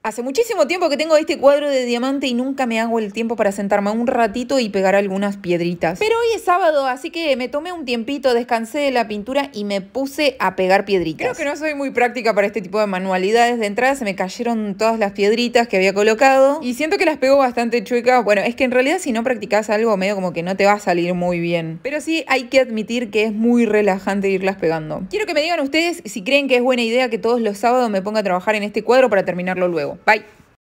Hace muchísimo tiempo que tengo este cuadro de diamante y nunca me hago el tiempo para sentarme un ratito y pegar algunas piedritas. Pero hoy es sábado, así que me tomé un tiempito, descansé de la pintura y me puse a pegar piedritas. Creo que no soy muy práctica para este tipo de manualidades. De entrada se me cayeron todas las piedritas que había colocado y siento que las pego bastante chuecas. Bueno, es que en realidad si no practicás algo medio como que no te va a salir muy bien. Pero sí hay que admitir que es muy relajante irlas pegando. Quiero que me digan ustedes si creen que es buena idea que todos los sábados me ponga a trabajar en este cuadro para terminarlo luego. Bye.